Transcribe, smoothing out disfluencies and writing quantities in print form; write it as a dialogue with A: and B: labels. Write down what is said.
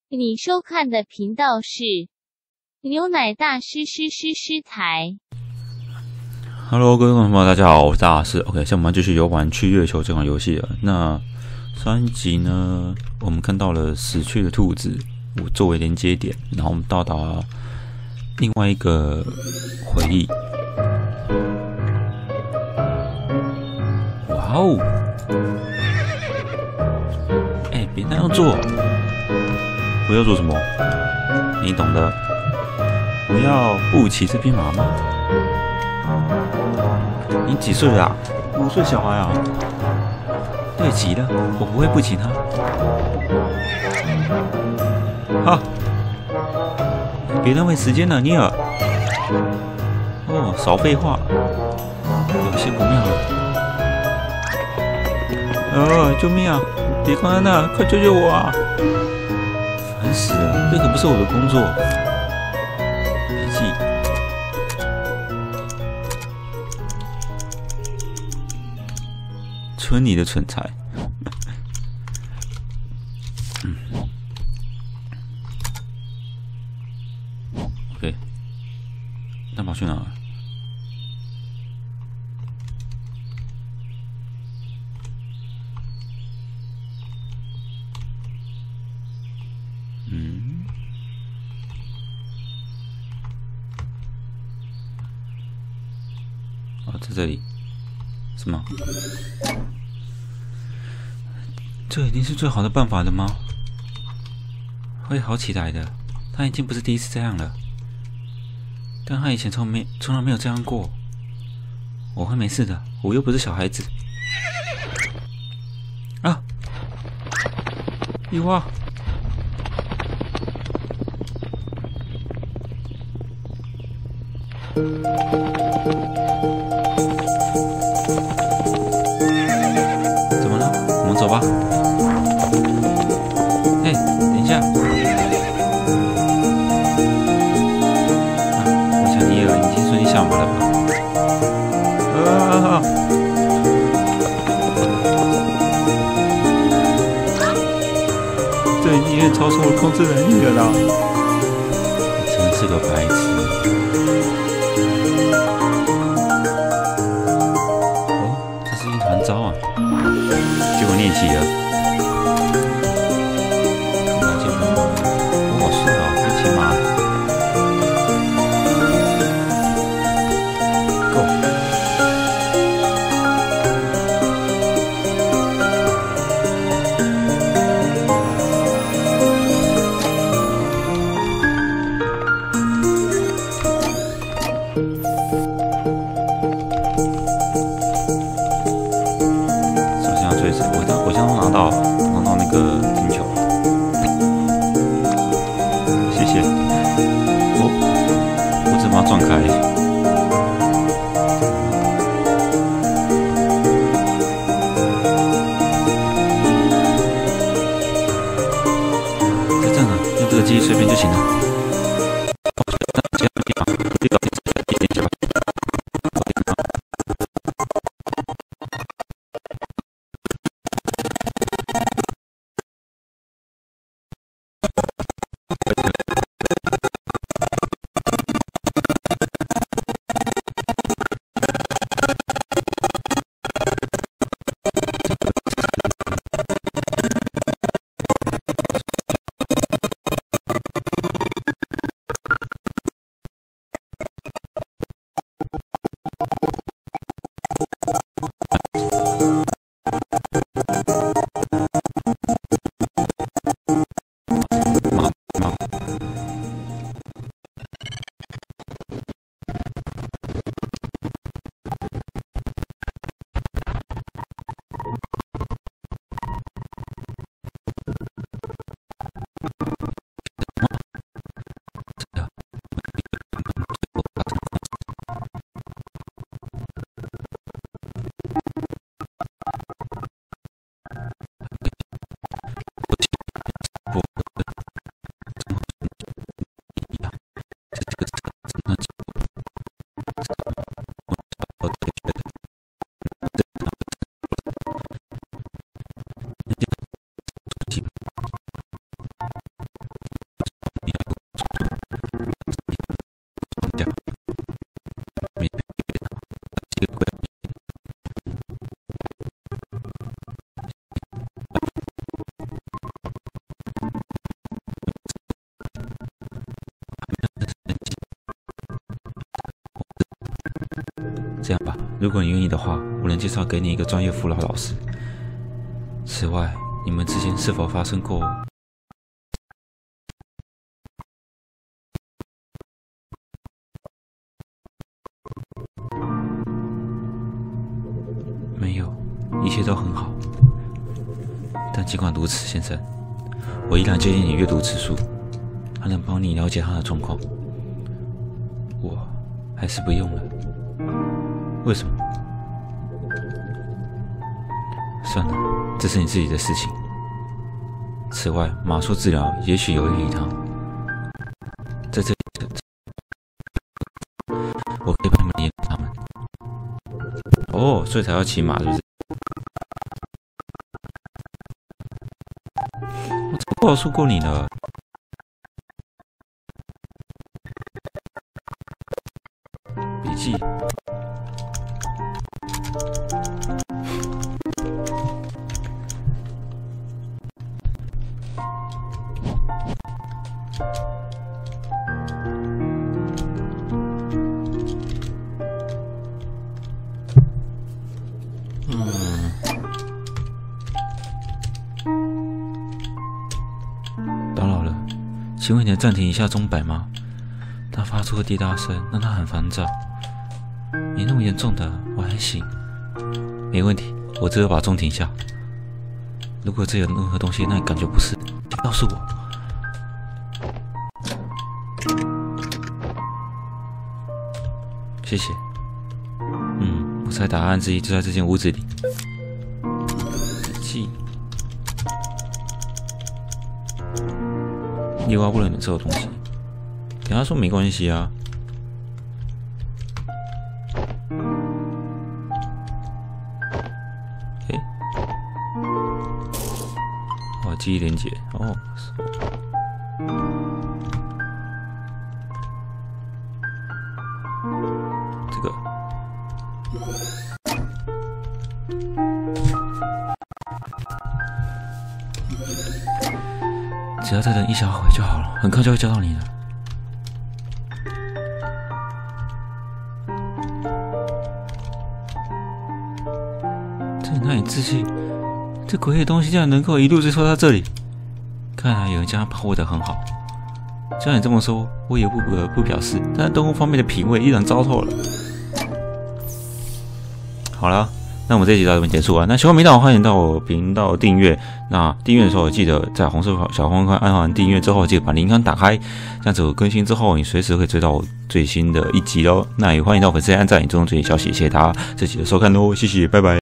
A: 你收看的频道是牛奶大师台。
B: Hello， 各位观众朋友，大家好，我是大师。OK， 现在我们继续游玩去月球这款游戏了。那上一集呢，我们看到了死去的兔子作为连接点，然后我们到达另外一个回忆。哇哦！别那样做！我要做什么？你懂的。我要不骑这匹马吗？你几岁了啊？5岁小孩啊？对极了，我不会不骑它。好，别浪费时间了，尼尔。哦，少废话，有些不妙了。救命啊！别关在那，快救救我啊！烦死了，这可不是我的工作。别记。村里的蠢材。OK， 那跑去哪了？在这里，什么？这一定是最好的办法了吗？会好起来的。他已经不是第一次这样了，但他以前从来没有这样过。我会没事的，我又不是小孩子。啊！伊娃。怎么了？我们走吧。嘿，等一下。我想尼尔已经顺利下马了吧？这已经超出我控制能力了啦！你真是个白痴。糟啊！结果练习了，那结果我好帅哦，会骑马。Go！ 我现在拿到那个金球，谢谢。我只把它撞开。在这呢，用这个机随便就行了。 这样吧，如果你愿意的话，我能介绍给你一个专业辅导老师。此外，你们之间是否发生过？没有，一切都很好。但尽管如此，先生，我依然建议你阅读此书，它能帮你了解他的状况。我还是不用了。为什么？算了，这是你自己的事情。此外，马术治疗也许有益于他。在这里，我可以帮你们联络他们。哦，所以才要骑马，是不是？我早告诉过你了。笔记。打扰了，请问你能暂停一下钟摆吗？它发出了滴答声，让他很烦躁。没那么严重的，我还行。没问题，我只有把钟停下。如果这有任何东西让你感觉不适，请告诉我。谢谢。我猜答案之一就在这间屋子里。笔记。你挖不了你这种东西，跟他说没关系啊。记忆连结哦，这个只要再等1小会就好了，很快就会教到你了。这难以置信。这诡异的东西竟然能够一路追溯到这里，看来有人将它保护得很好。既然你这么说，我也不得不表示，但动物方面的品味依然糟透了。好了，那我们这一集到这边结束了。那喜欢频道，欢迎到我频道订阅。那订阅的时候记得在红色小方块按完订阅之后，记得把铃铛打开，这样子我更新之后，你随时可以追到我最新的一集哦。那也欢迎到粉丝按赞、追踪最新消息，谢谢大家这集的收看喽，谢谢，拜拜。